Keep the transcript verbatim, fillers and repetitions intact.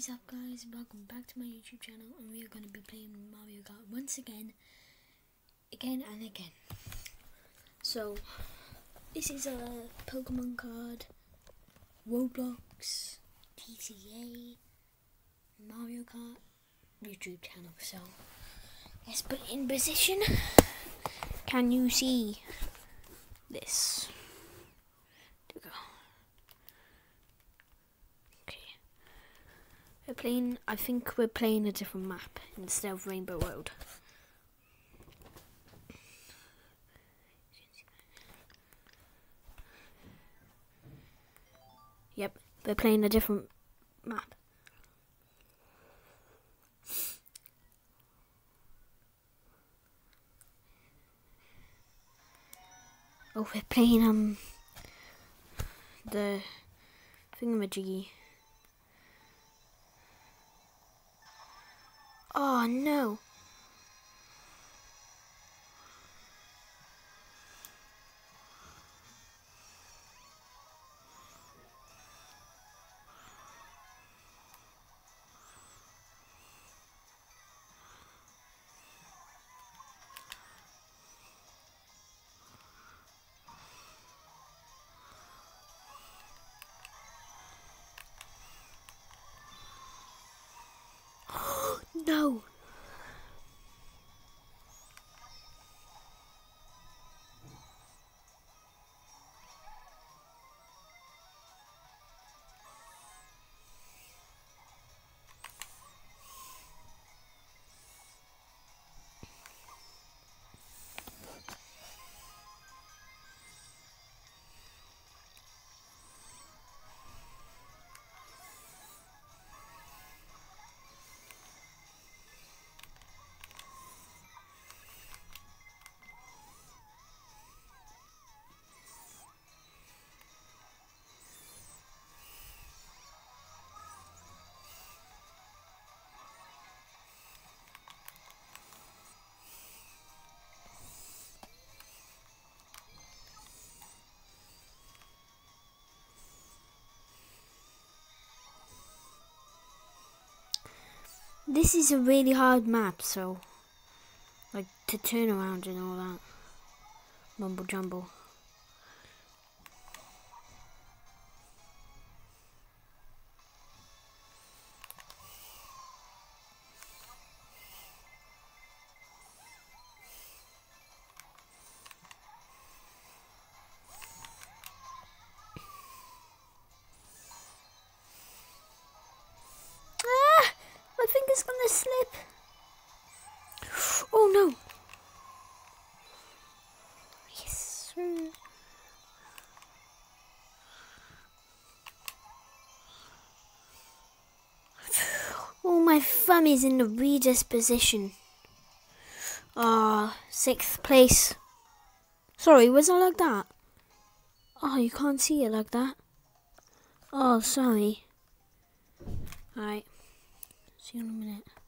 is up, guys? Welcome back to my YouTube channel, and we are going to be playing Mario Kart once again, again and again. So, this is a Pokemon card, Roblox, T C A, Mario Kart YouTube channel. So, let's put it in position. Can you see this? There we go. We're playing, I think we're playing a different map instead of Rainbow Road. Yep, we're playing a different map. Oh, we're playing um the thingamajiggy. Oh no. No. This is a really hard map, so like to turn around and all that mumble jumble. I think it's gonna slip. Oh no. Yes. Oh, my thumb is in the weirdest position. Ah, oh, sixth place. Sorry, was I like that? Oh, you can't see it like that. Oh, sorry. Alright. See you in a minute.